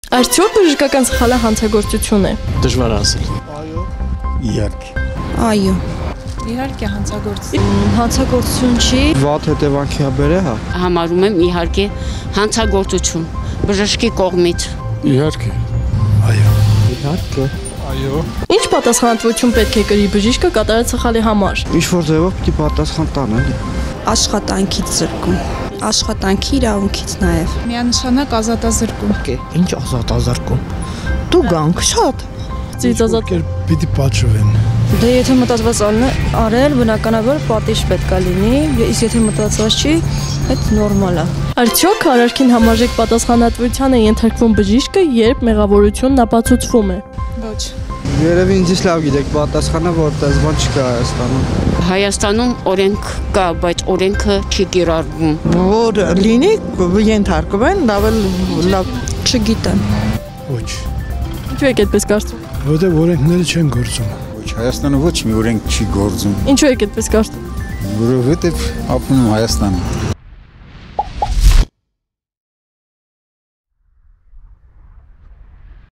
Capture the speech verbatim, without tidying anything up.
Արդյոք բժշկական սխալը հանցագործություն է։ Դժվար ասել։ Այո։ Իհարկե։ Այո։ Իհարկե հանցագործություն։ Հանցագործություն չի։ Վատ հետևանքի է բերե, հա։ Համարում եմ իհարկե հանցագործություն բժշկի կողմից։ Իհարկե։ Այո։ Իհարկե։ Այո։ Ինչ պատասխանատվություն պետք է կրի բժիշկը կատարած սխալի համար։ Ինչ որ ձևով պիտի պատասխան տան, էլի։ Աշխատանքից զրկում։ Աշխատանքի իրավունքից նաև։ Միանշանակ ազատազրկում։ Ինչ ազատազրկում։ Դու գանք շատ։ Ծիծազատ Պիտի պատժվեն։ Դե եթե մտածված արել, բնականաբար պատիժ պետք է լինի, իսկ եթե մտածված չի, այդ նորմալ է։ Արդյոք արարքին համարժեք պատասխանատվության է ենթարկվում բժիշկը, երբ մեղավորությունն ապացուցվում է։ Ոչ։ Երևի ինձ լավ գիտեք, պատասխանը որտես բան չկա Հայաստանում։ Հայաստանում օրենք կա, բայց օրենքը չի կիրառվում։ Որ լինի ենթարկվեն, լավ լավ Չգիտեմ։ Ոչ։ Ինչու եք այդպես կարծում։ Որտեղ օրենքները չեն գործում։ Ոչ, Հայաստանը ոչ մի օրենք չի գործում։ Ինչու եք այդպես կարծում։ Որովհետև ապրում եմ Հայաստանում։